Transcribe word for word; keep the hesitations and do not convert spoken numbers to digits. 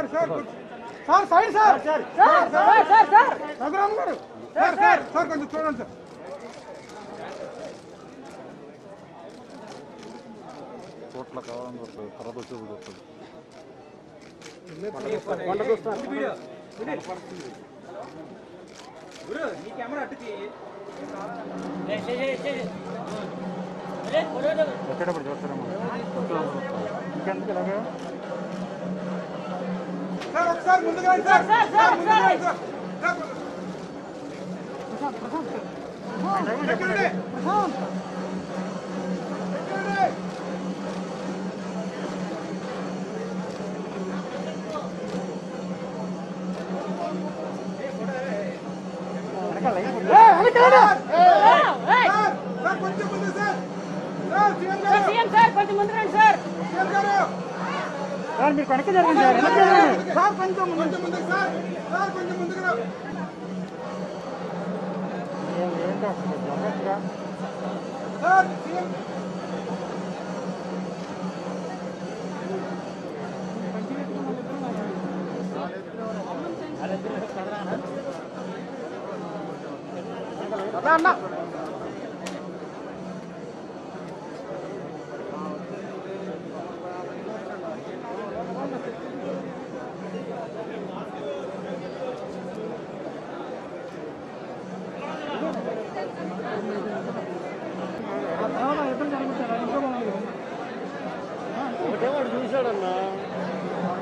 Sir side sir sir sir sir sir Raghuram గారు sir sir sir కొంచెం చూడండి sir. కోట్ల కావాలని వస్తుంది తర్వాత వచ్చేది వస్తుంది. వచ్చేటప్పుడు చూస్తారమ్మా ఇంకెందుకు ఇలాగా సార్ ఒకసారి ముందుకు రండి సార్ సార్ ముందుకు రండి సార్. కొంచెం ముందు సార్ సీఎం సార్ కొంచెం ముందు రండి సార్. సీఎం గారు సార్ మీరు కనుక జరగండి సార్ సార్ కొంచెం కొంచెం ముందుకు సార్ సార్ కొంచెం ముందుకు రా. ఏంటో జరగచ్చుగా సార్ సీఎం అన్న